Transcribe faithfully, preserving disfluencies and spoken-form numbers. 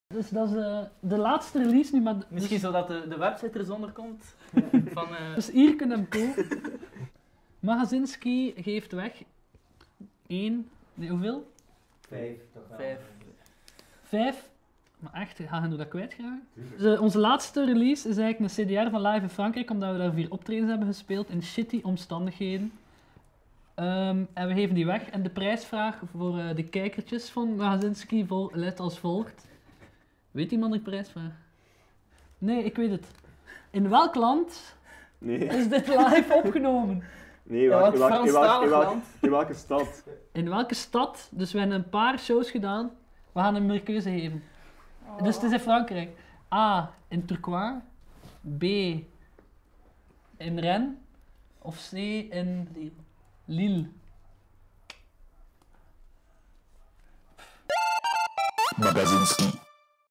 Dus dat is uh, de laatste release nu, maar... Misschien dus... zodat de, de website er zonder komt. Van, uh... Dus hier kunnen hem kopen. Magazinski geeft weg... één... Nee, hoeveel? Vijf. Toch wel. Vijf. Vijf. Maar echt, gaan we dat kwijtgeraken? Dus, onze laatste release is eigenlijk een C D R van Live in Frankrijk, omdat we daar vier optredens hebben gespeeld in shitty omstandigheden. Um, en we geven die weg. En de prijsvraag voor uh, de kijkertjes van Magazinski vol, luidt als volgt. Weet iemand de prijsvraag? Nee, ik weet het. In welk land nee. is dit live opgenomen? Nee, welk, in, welk, in, welk, in, welk, in welke stad? In welke stad? Dus we hebben een paar shows gedaan. We gaan hem meer keuze geven. Oh. Dus het is in Frankrijk. A. In Tourcoing. B. In Rennes. Of C. In Lille. Lille. Magazinski.